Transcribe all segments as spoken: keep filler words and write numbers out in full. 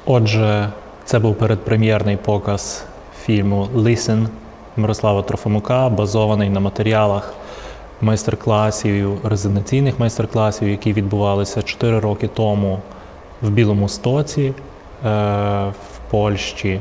Отже, це був передпрем'єрний показ фільму «Listen» Мирослава Трофимука, базований на матеріалах майстер-класів, резиденційних майстер-класів, які відбувалися чотири роки тому в Білому Стоці, в Польщі.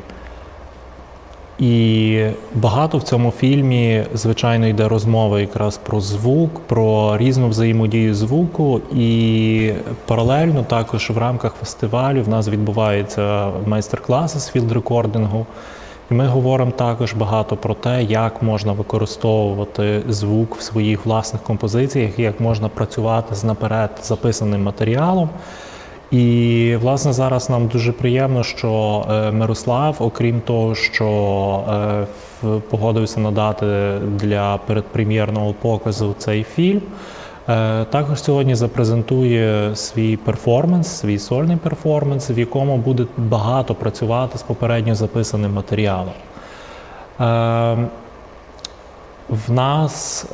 І багато в цьому фільмі, звичайно, йде розмова якраз про звук, про різну взаємодію звуку. І паралельно також в рамках фестивалю в нас відбуваються майстер-класи з філд-рекордингу. І ми говоримо також багато про те, як можна використовувати звук в своїх власних композиціях, як можна працювати з наперед записаним матеріалом. І, власне, зараз нам дуже приємно, що Мирослав, окрім того, що погодився надати для передпрем'єрного показу цей фільм, також сьогодні запрезентує свій перформанс, свій сольний перформанс, в якому буде багато працювати з попередньо записаним матеріалом. В нас,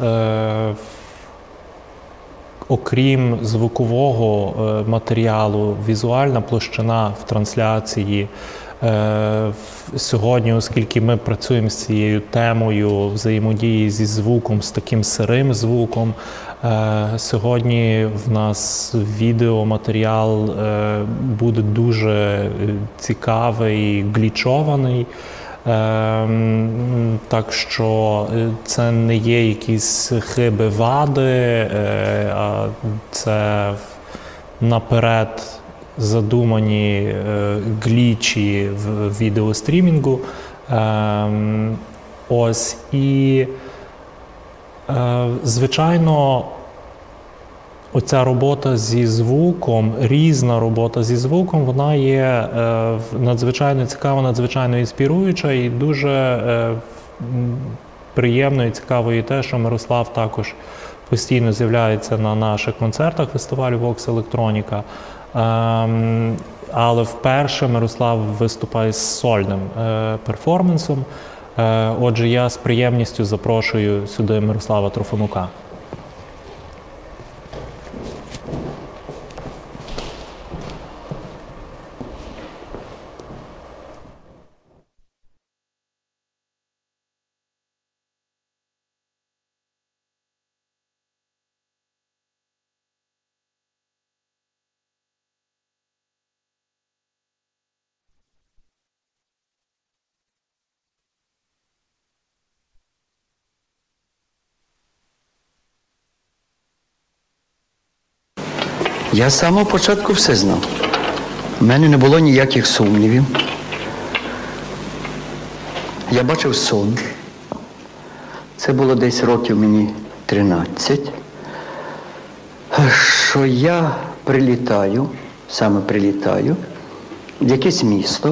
окрім звукового матеріалу, візуальна площина в трансляції. Сьогодні, оскільки ми працюємо з цією темою взаємодії зі звуком, з таким сирим звуком, сьогодні в нас відеоматеріал буде дуже цікавий, глічований. Так що це не є якісь хиби, вади, а це наперед задумані глічі в відеострімінгу. Ось, і, звичайно, оця робота зі звуком, різна робота зі звуком, вона є надзвичайно цікава, надзвичайно інспіруюча, і дуже приємно і цікаво є те, що Мирослав також постійно з'являється на наших концертах фестивалю Vox Electronica. Але вперше Мирослав виступає з сольним перформансом. Отже, я з приємністю запрошую сюди Мирослава Трофимука. Я з самого початку все знав. У мене не було ніяких сумнівів. Я бачив сон. Це було десь років мені тринадцять. Що я прилітаю, саме прилітаю, в якесь місто,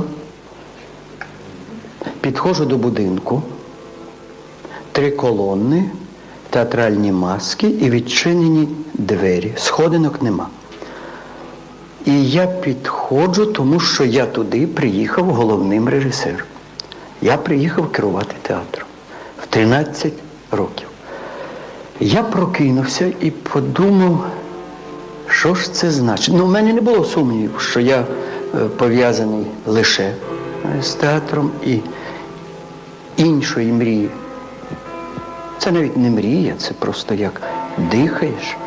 підходжу до будинку, три колони, театральні маски і відчинені двері. Сходинок нема. І я підходжу, тому що я туди приїхав головним режисером. Я приїхав керувати театром в тринадцять років. Я прокинувся і подумав, що ж це значить. Ну, в мене не було сумнівів, що я пов'язаний лише з театром і іншої мрії. Це навіть не мрія, це просто як дихаєш,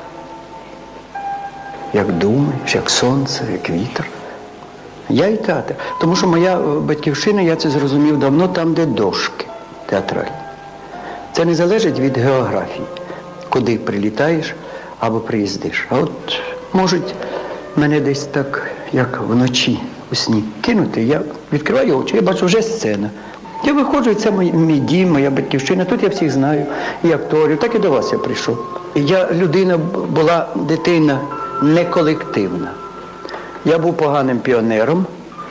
як думаєш, як сонце, як вітер. Я і театр. Тому що моя батьківщина, я це зрозумів давно, там, де дошки театральні. Це не залежить від географії, куди прилітаєш або приїздиш. А от можуть мене десь так, як вночі у сні, кинути. Я відкриваю очі, я бачу, вже сцена. Я виходжу, і це мій, мій дім, моя батьківщина. Тут я всіх знаю, і акторів, так і до вас я прийшов. І я, людина була, дитина, не колективна. Я був поганим піонером,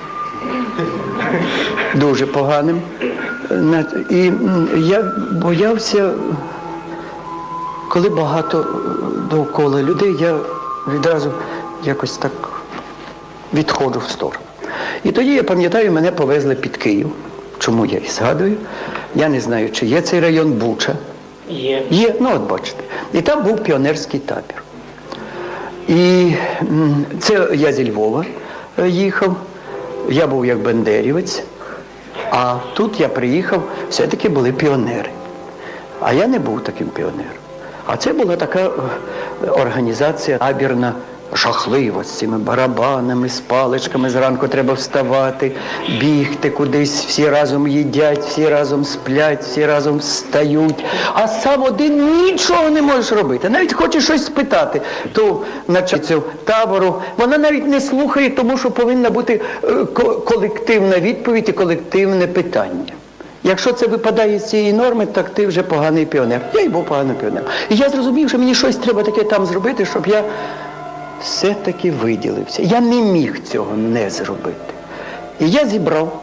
дуже поганим. І я боявся, коли багато довкола людей, я відразу якось так відходжу в сторону. І тоді, я пам'ятаю, мене повезли під Київ. Чому я і згадую? Я не знаю, чи є цей район Буча. Є. Є, ну от бачите. І там був піонерський табір. І це я зі Львова їхав. я був як бендерівець, а тут я приїхав, все-таки були піонери. А я не був таким піонером. А це була така організація табірна, жахлива, з цими барабанами, з паличками, зранку треба вставати, бігти кудись, всі разом їдять, всі разом сплять, всі разом встають, а сам один нічого не можеш робити. Навіть хочеш щось спитати, то начальницю табору, вона навіть не слухає, тому що повинна бути колективна відповідь і колективне питання. Якщо це випадає з цієї норми, так ти вже поганий піонер. Я й був поганий піонер. І я зрозумів, що мені щось треба таке там зробити, щоб я все-таки виділився. Я не міг цього не зробити. І я зібрав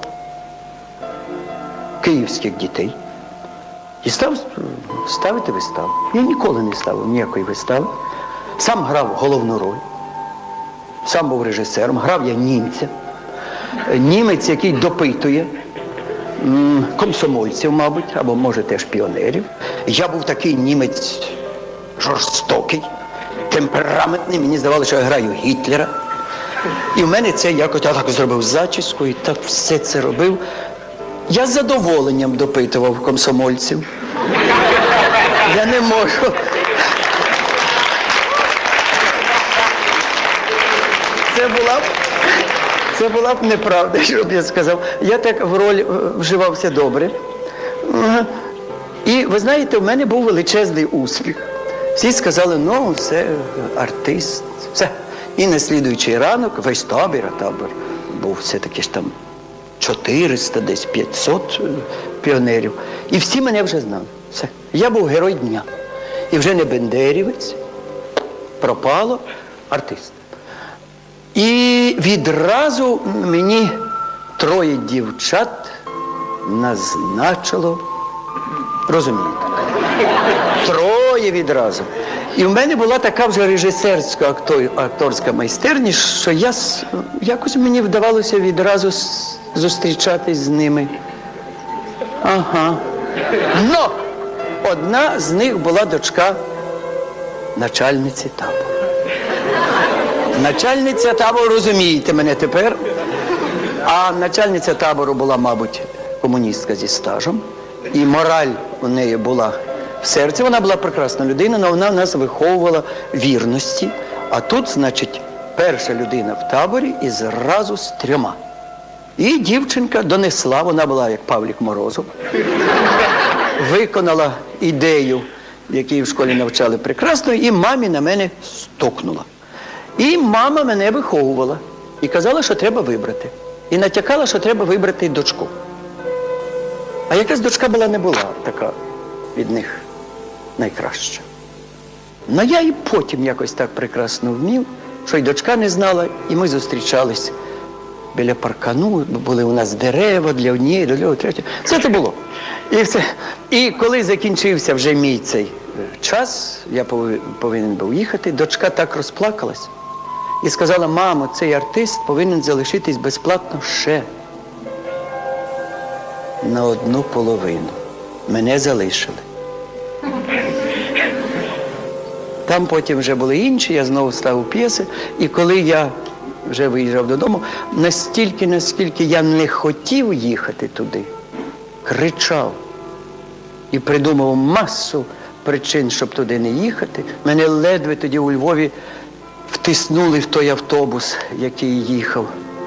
київських дітей і став ставити виставу. Я ніколи не ставив ніякої вистави. Сам грав головну роль. Сам був режисером. Грав я німця. Німець, який допитує комсомольців, мабуть, або, може, теж піонерів. Я був такий німець жорстокий, темпераментний, мені здавалося, що я граю Гітлера. І в мене це якось, я так зробив зачіску і так все це робив. Я з задоволенням допитував комсомольців. Я не можу. Це була б, це була б неправда, щоб я сказав. Я так в роль вживався добре. І, ви знаєте, в мене був величезний успіх. Всі сказали, ну, це артист, все. І на слідуючий ранок весь табір, а табір був все-таки ж там чотириста, десь п'ятсот піонерів. І всі мене вже знали. Все. Я був герой дня. І вже не бендерівець, пропало, артист. І відразу мені троє дівчат назначило, розумієте, троє відразу. І в мене була така вже режисерська акторська майстерність, що я, якось мені вдавалося відразу зустрічатись з ними. Ага. Но одна з них була дочка начальниці табору. Начальниця табору, розумієте мене тепер, а начальниця табору була, мабуть, комуністка зі стажем, і мораль у неї була в серці. Вона була прекрасна людина, але вона нас виховувала вірності. А тут, значить, перша людина в таборі і зразу з трьома. І дівчинка донесла, вона була як Павлік Морозов, виконала ідею, яку в школі навчали прекрасно, і мамі на мене стукнула. І мама мене виховувала і казала, що треба вибрати. І натякала, що треба вибрати дочку. А якась дочка була не була така від них найкраща. Ну я і потім якось так прекрасно вмів, що й дочка не знала, і ми зустрічались біля паркану, були у нас дерева для однієї, для другої, третьої. Все це було. І все. І коли закінчився вже мій цей час, я повинен був їхати, дочка так розплакалась і сказала, мамо, цей артист повинен залишитись безплатно ще на одну половину. Мене залишили. Там потім вже були інші, я знову ставив п'єси, і коли я вже виїжджав додому, настільки, наскільки я не хотів їхати туди, кричав і придумав масу причин, щоб туди не їхати. Мене ледве тоді у Львові втиснули в той автобус, який їхав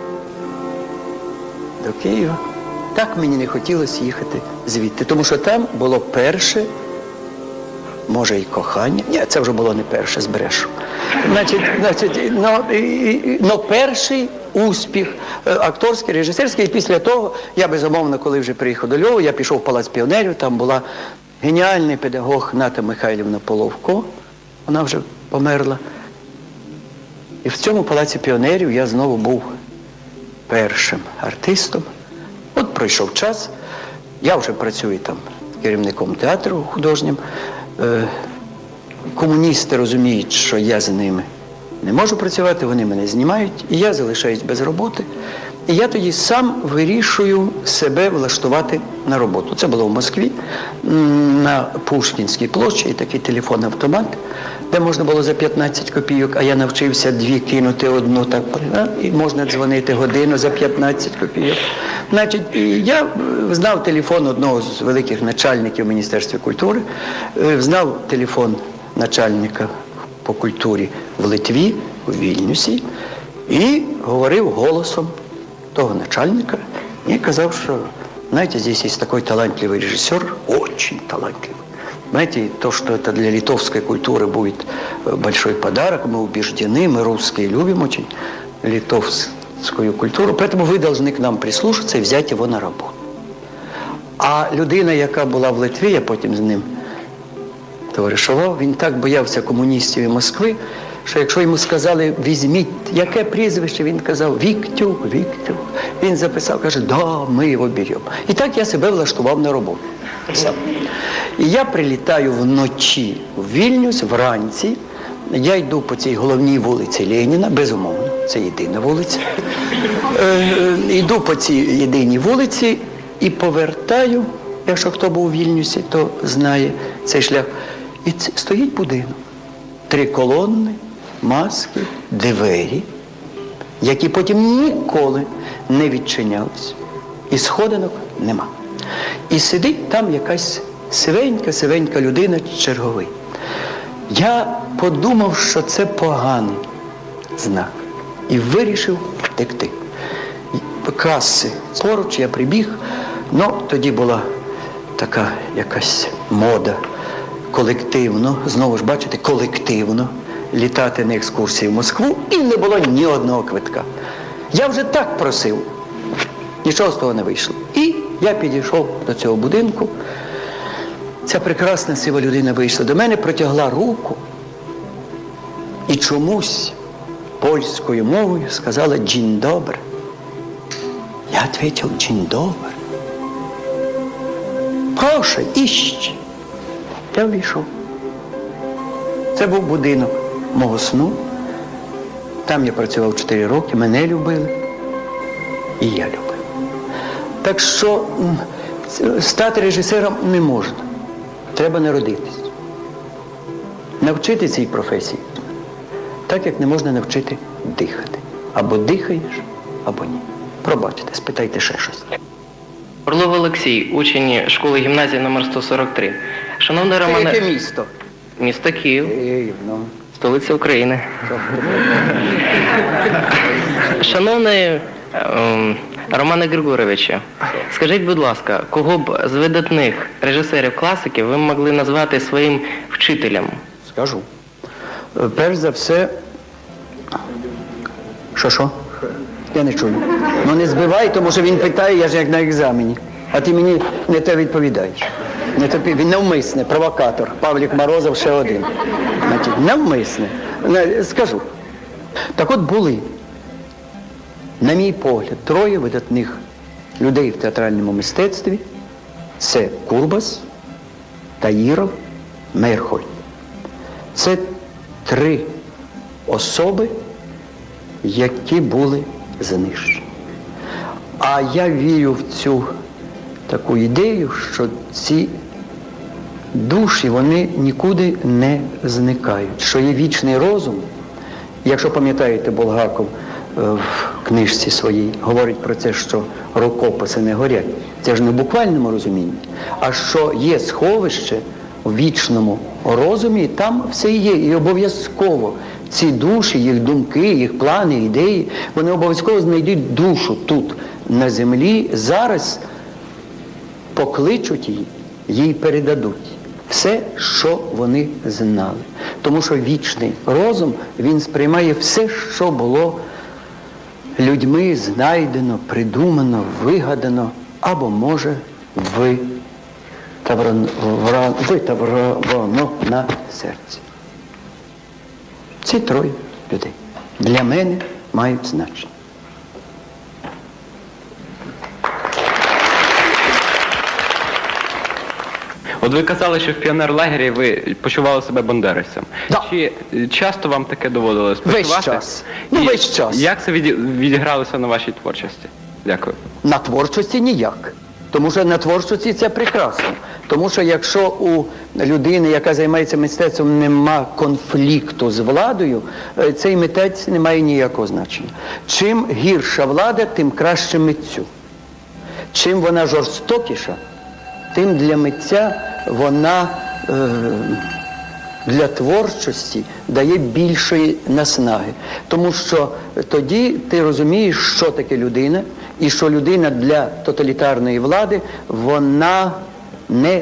до Києва. Так мені не хотілося їхати звідти, тому що там було перше, може і кохання. Ні, це вже було не перше, збрешу. Значить, значить, но, і, но перший успіх акторський, режисерський. І після того, я безумовно, коли вже приїхав до Львова, я пішов в Палац піонерів, там була геніальний педагог Ната Михайлівна Половко, вона вже померла. І в цьому Палаці піонерів я знову був першим артистом. От пройшов час, я вже працюю там керівником театру художнім. Комуністи розуміють, що я з ними не можу працювати, вони мене знімають, і я залишаюсь без роботи. І я тоді сам вирішую себе влаштувати на роботу. Це було в Москві, на Пушкінській площі, такий телефон-автомат, де можна було за п'ятнадцять копійок, а я навчився дві кинути одну, так, і можна дзвонити годину за п'ятнадцять копійок. Значить, я знав телефон одного з великих начальників Міністерства культури, знав телефон начальника по культурі в Литві, у Вільнюсі, і говорив голосом того начальника, и казав, что, знаете, здесь есть такой талантливый режиссер, очень талантливый. Знаете, то, что это для литовской культуры будет большой подарок, мы убеждены, мы русские любим очень литовскую культуру, поэтому вы должны к нам прислушаться и взять его на работу. А людина, яка була в Литві, я потім з ним товаришував, він так боявся комуністів і Москви, що якщо йому сказали, візьміть, яке прізвище, він казав, Віктюк, Віктюк. Він записав, каже, да, ми його беремо. І так я себе влаштував на роботу. Сам. І я прилітаю вночі в Вільнюс, вранці, я йду по цій головній вулиці Леніна, безумовно, це єдина вулиця. Е, йду по цій єдиній вулиці і повертаю, якщо хто був у Вільнюсі, то знає цей шлях. І це, стоїть будинок. Три колони, маски, двері, які потім ніколи не відчинялись. І сходинок нема. І сидить там якась сивенька-сивенька людина, черговий. Я подумав, що це поганий знак. І вирішив втекти. Каси поруч, я прибіг. Ну, тоді була така якась мода колективно, знову ж бачите, колективно літати на екскурсії в Москву, і не було ні одного квитка. Я вже так просив, нічого з того не вийшло. І я підійшов до цього будинку, ця прекрасна сива людина вийшла до мене, протягла руку і чомусь польською мовою сказала «Дзінь добре». Я відповів «Дзінь добре». Прошу, іще. Я вийшов. Це був будинок мого сну. Там я працював чотири роки, мене любили. І я любив. Так що стати режисером не можна. Треба народитись. Навчити цій професії. Так, як не можна навчити дихати. Або дихаєш, або ні. Пробачте, спитайте ще щось. Орлов Олексій, учень школи-гімназії номер сто сорок три. Шановний Це Романе... яке місто? Місто Київ. Київ, ну. Столиця України. Шановний ем, Романе Григоровичу, скажіть, будь ласка, кого б з видатних режисерів-класиків ви могли назвати своїм вчителем? Скажу. Перш за все... Що-що? Я не чую. Ну не збивай, тому що він питає, я ж як на екзамені. А ти мені не те відповідаєш. Не тобі, він навмисне, провокатор. Павлік Морозов ще один. Значить, навмисне. Скажу. Так от були, на мій погляд, троє видатних людей в театральному мистецтві. Це Курбас, Таїров, Мейерхольд. Це три особи, які були знищені. А я вірю в цю таку ідею, що ці душі, вони нікуди не зникають. Що є вічний розум. Якщо пам'ятаєте, Булгаков в книжці своїй говорить про це, що рукописи не горять. Це ж не в буквальному розумінні. А що є сховище в вічному розумі, і там все є. І обов'язково ці душі, їх думки, їх плани, ідеї, вони обов'язково знайдуть душу тут, на землі, зараз покличуть її, їй передадуть все, що вони знали. Тому що вічний розум, він сприймає все, що було людьми знайдено, придумано, вигадано, або може витаврано на серці. Ці троє людей для мене мають значення. От ви казали, що в піонерлагері ви почували себе бандерівцем. Да. Чи часто вам таке доводилось почувати? Весь час. Ну, І весь час. Як це віді- відігралося на вашій творчості? Дякую. На творчості ніяк. Тому що на творчості це прекрасно. Тому що якщо у людини, яка займається мистецтвом, нема конфлікту з владою, е, цей митець не має ніякого значення. Чим гірша влада, тим краще митцю. Чим вона жорстокіша, тим для митця вона е, для творчості дає більшої наснаги. Тому що тоді ти розумієш, що таке людина, і що людина для тоталітарної влади, вона не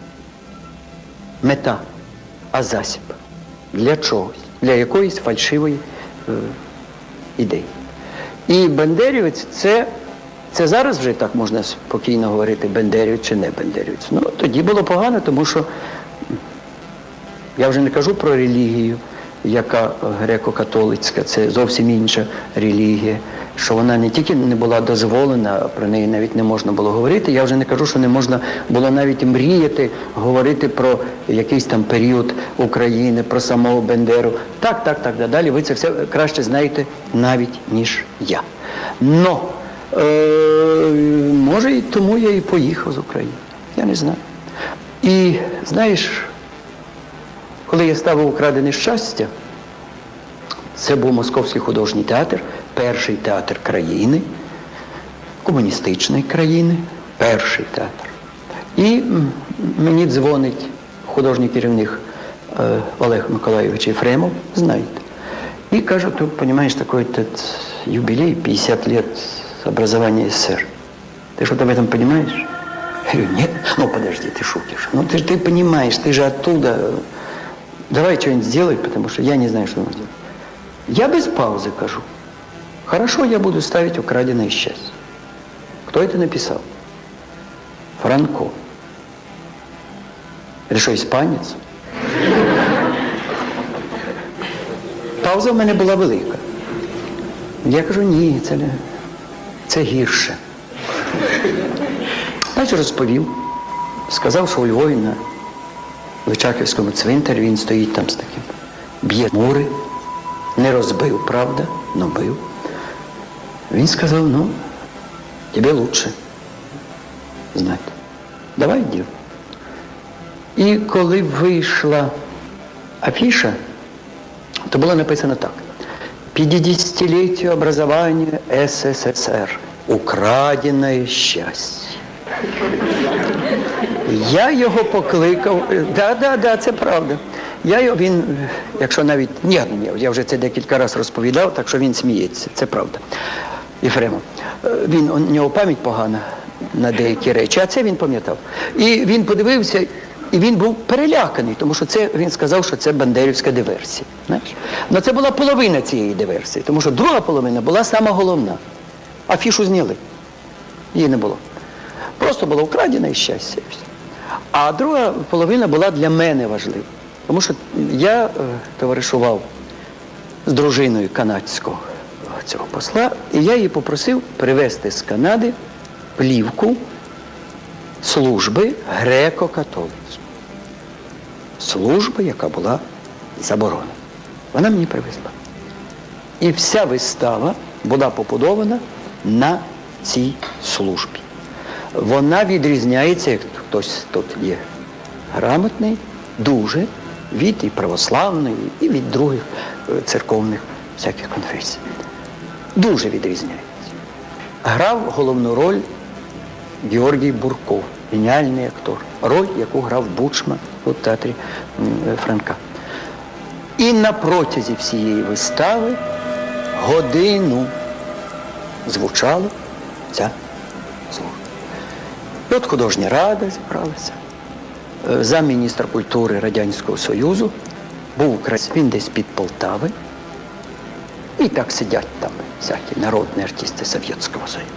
мета, а засіб. Для чогось, для якоїсь фальшивої е, ідеї. І бандерівець – це, це зараз вже так можна спокійно говорити, бандерівець чи не бандерівець. Ну, тоді було погано, тому що я вже не кажу про релігію, яка греко-католицька, це зовсім інша релігія, що вона не тільки не була дозволена, а про неї навіть не можна було говорити. Я вже не кажу, що не можна було навіть мріяти, говорити про якийсь там період України, про самого Бендеру. Так, так, так, далі. Ви це все краще знаєте навіть, ніж я. Но, е, може, і тому я і поїхав з України. Я не знаю. І, знаєш, коли я ставив «Украдене щастя», це був Московський художній театр, перший театр країни, комуністичної країни, перший театр. І мені дзвонить художній керівник е, Олег Миколайович Єфремов, знаєте, і каже, тут, розумієш, такий тут юбилей, пятьдесят лет образования СССР. Ты что-то в этом понимаешь? Я говорю, нет. Ну, подожди, ты шутишь. Ну, ты же ты понимаешь, ты же оттуда. Давай что-нибудь сделай, потому что я не знаю, что нужно сделать. Я без паузы кажу. Хорошо, я буду ставить «Украденное счастье». Кто это написал? Франко. Это что, испанец? Пауза в мене була велика. Я кажу, ні, це не, це гірше. Значить, розповів. Сказав, що у Львові на Личаківському цвинтарі він стоїть там з таким. Б'є мури. Не розбив, правда, но бив. Він сказав, ну, тебе лучше знати. Давай, дів. І коли вийшла афіша, то було написано так. пятидесятилетию образования СССР. Украденное щастя. Я його покликав. Да, да, да, це правда. Я його, він, якщо навіть, ні, ні, я вже це декілька разів розповідав, так що він сміється, це правда. Єфремов. Він, у нього пам'ять погана на деякі речі, а це він пам'ятав. І він подивився, і він був переляканий, тому що це, він сказав, що це бандерівська диверсія. Знаєш? Но це була половина цієї диверсії, тому що друга половина була сама головна. Афішу зняли. Її не було. Просто було украдене щастя. А друга половина була для мене важлива. Тому що я е, товаришував з дружиною канадського цього посла, і я її попросив привезти з Канади плівку служби греко-католицької. Служби, яка була заборонена. Вона мені привезла. І вся вистава була побудована на цій службі. Вона відрізняється, як хтось тут є грамотний, дуже від і православної, і від других церковних всяких конфесій. Дуже відрізняється. Грав головну роль Георгій Бурков, геніальний актор. Роль, яку грав Бучма у театрі Франка. І на протязі всієї вистави годину звучала ця служба. І от художня рада зібралася. Замміністра культури Радянського Союзу був українець, він десь під Полтави. І так сидять там всякі народні артисти Совєтського Союзу.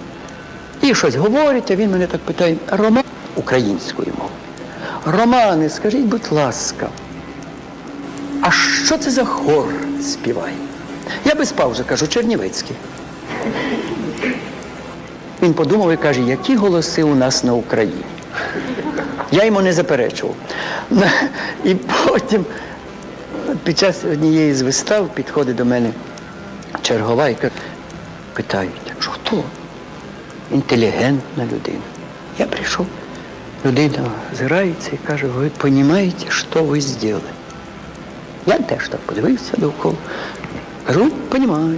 І щось говорять, а він мене так питає, Роман українською мовою. Романе, скажіть, будь ласка, а що це за хор співає? Я без паузи кажу, Чернівецький. Він подумав і каже, які голоси у нас на Україні. Я йому не заперечував. І потім, під час однієї з вистав, підходить до мене чергова і каже, питають, що хто? Інтелігентна людина. Я прийшов, людина зирається і каже, ви розумієте, що ви зробили? Я теж так подивився довкола. Кажу, розумію.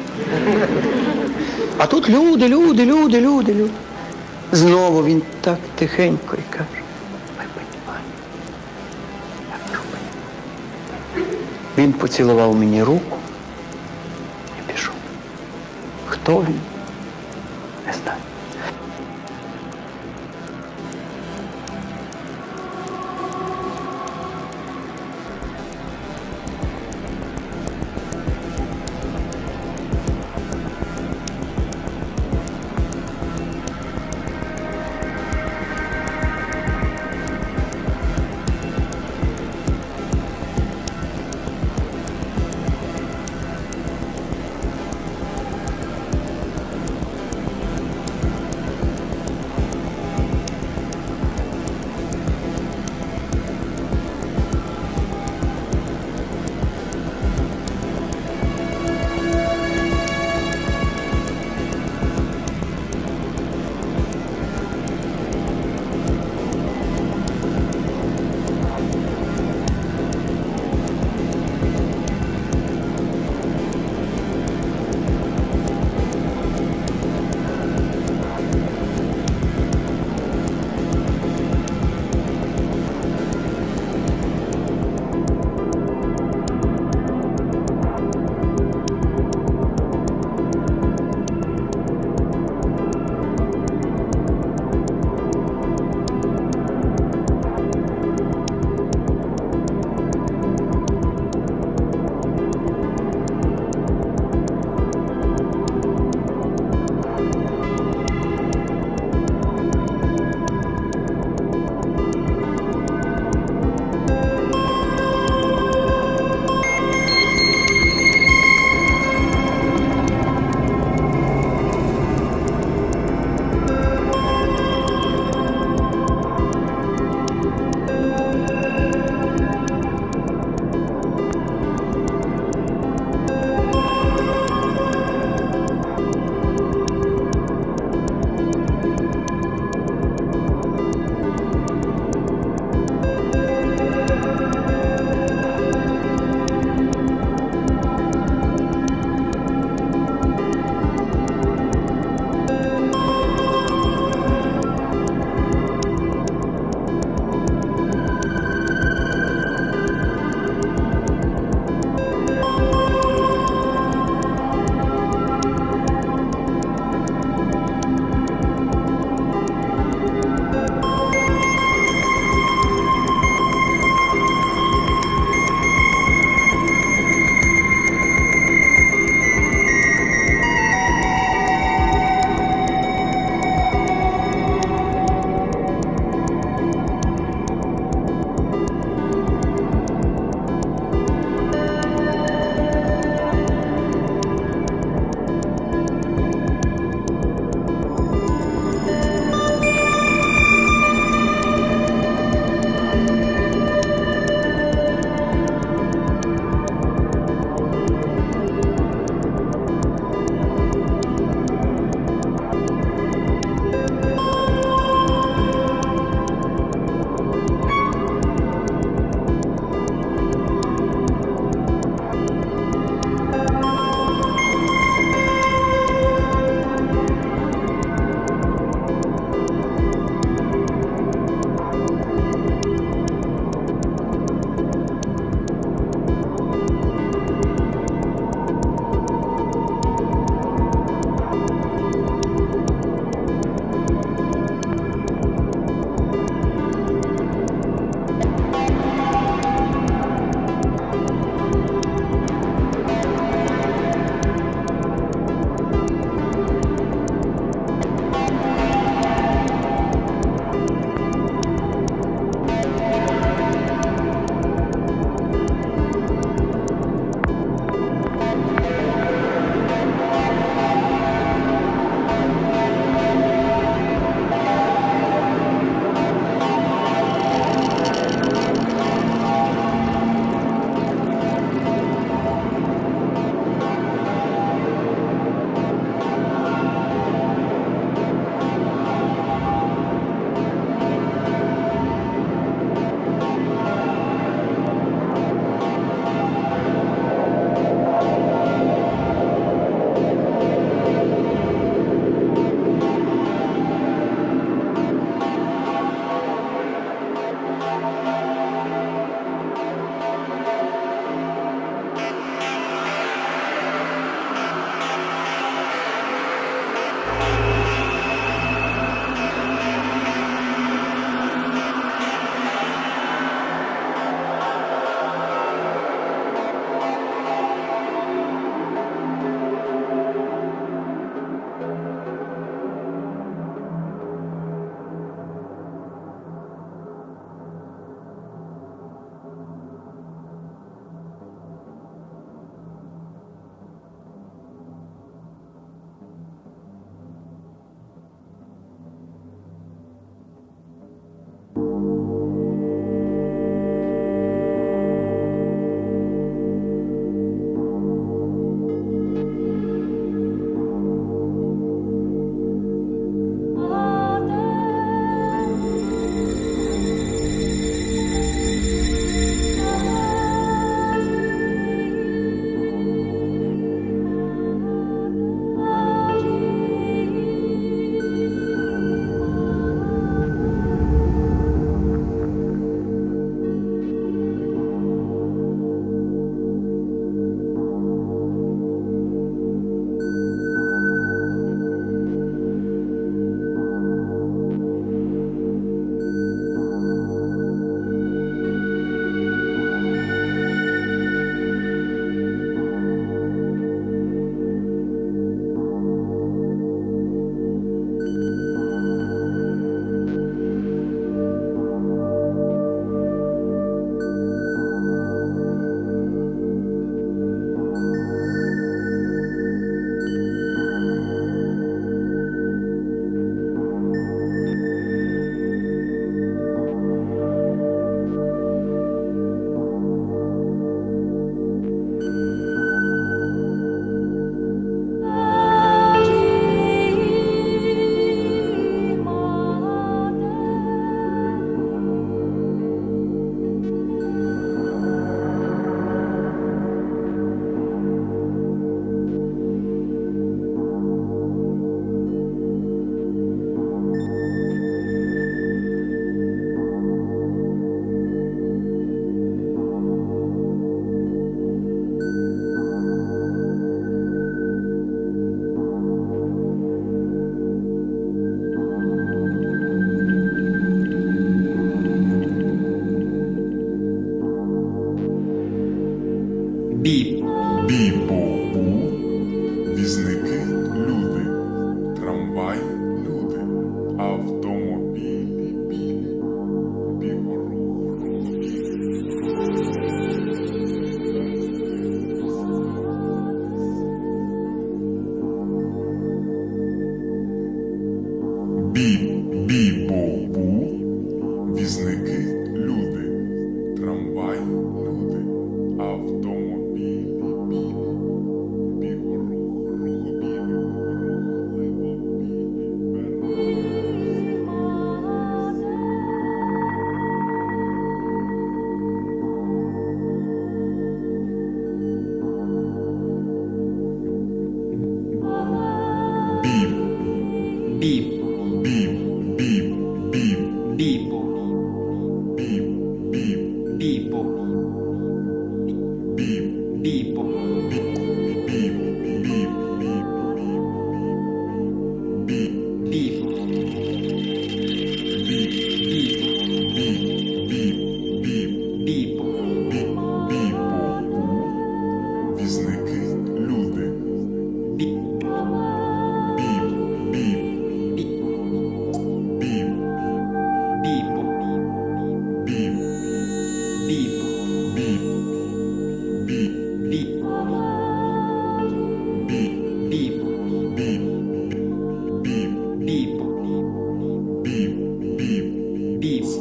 А тут люди, люди, люди, люди, люди. Знову він так тихенько і каже, ми розуміємо. Я кажу, «Понімаю». Він поцілував мені руку і пішов. Хто він? Не знаю.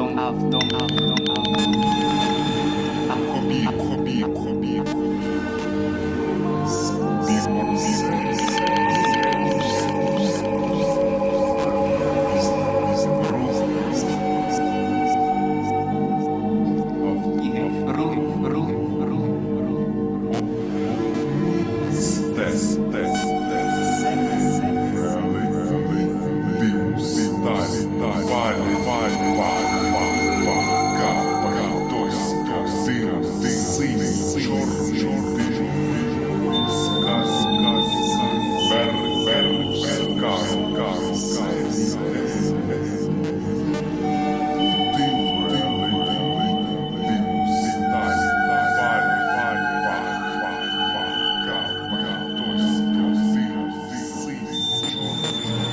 don't have, don't have, don't have. Хобі, хобі, хобі. Бігмо, Рух, рух, рух, рух. Стес, стес, стес. Вели, вели, дивус, далі, далі. Палі, палі, палі, палі, палі. Ка, ка, тось, тось. Дим, дим, синій, чорний, чорний. Сказ, сказ, сказ. Бер, бер, бер, кар, кар, кар. Дим, вели, вели, дивус, далі, далі. Палі, палі, палі, палі, палі. Ка, ка, тось, тось. Дим, дим, синій, чорний.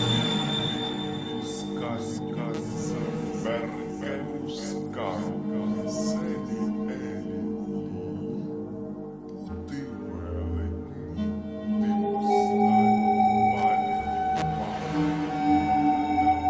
Сказ, сказ, сказ. Бер, бер, кар, кар. Селі, елі. Ти вели, дивус, далі. Палі, палі.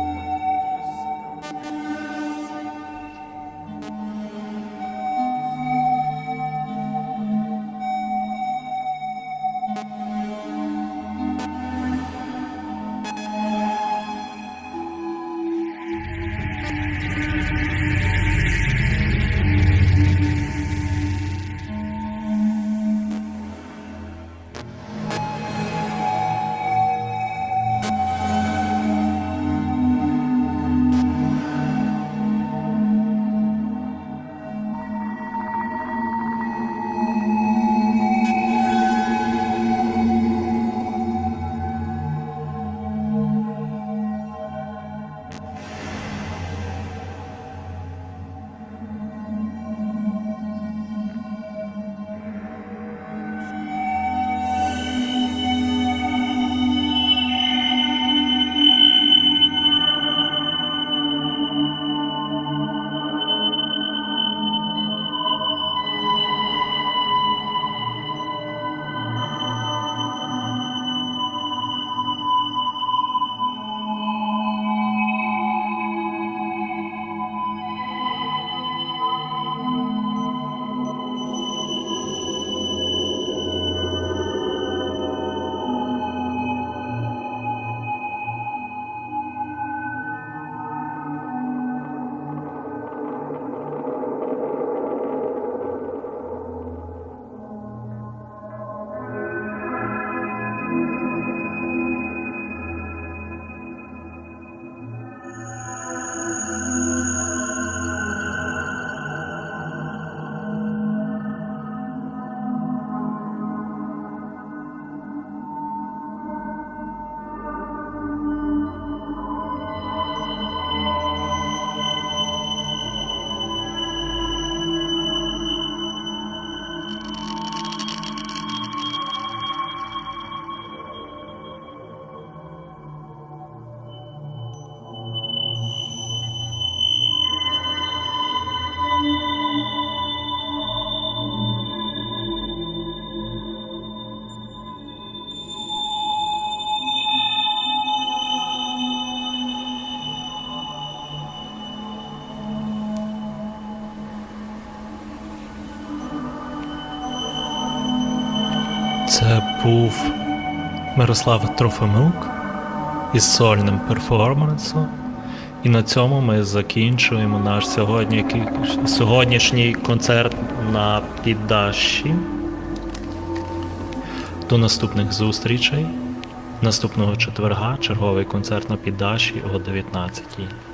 Це був Мирослав Трофимюк із сольним перформансом. І на цьому ми закінчуємо наш сьогодні, сьогоднішній концерт на Піддашші. До наступних зустрічей. Наступного четверга черговий концерт на Піддашші о дев'ятнадцятій.